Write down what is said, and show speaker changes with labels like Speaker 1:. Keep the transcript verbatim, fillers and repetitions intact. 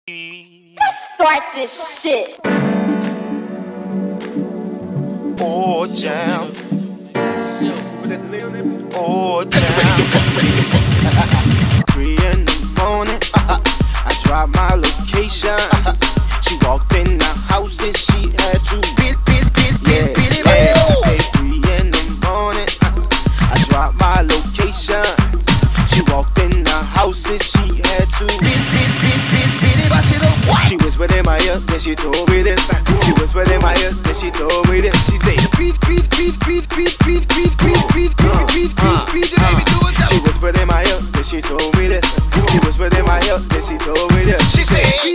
Speaker 1: Let's start this shit.
Speaker 2: Oh, jam. Oh, jam. Three in the morning, I dropped my location. She walked in the house and she had to beat, beat, beat, beat, beat it. I say three in the morning, I dropped my location. She walked in the house and she had to beat, beat, beat, beat, beat it. She whispered in my ear, then she told me this. She whispered in my ear, then she told me this. She said, preach, preach, preach, preach, preach, preach, preach, preach, preach, preach, preach, preach, preach, baby, do it. She whispered in my ear, then she told me this. She whispered in my ear, then she told me this. She said,